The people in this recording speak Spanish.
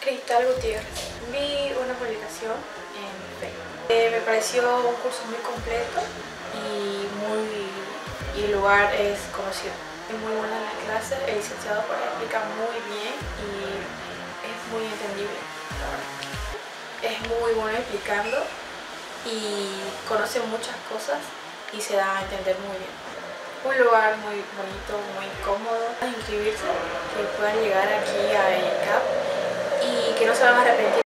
Cristal Gutiérrez. Vi una publicación en Facebook. Me pareció un curso muy completo y el lugar es conocido. Es muy buena las clases, el licenciado pues explica muy bien y es muy entendible, la verdad. Es muy bueno explicando y conoce muchas cosas y se da a entender muy bien. Un lugar muy bonito, muy cómodo. Inscribirse, que puedan llegar aquí a ENCAP y que no se van a arrepentir.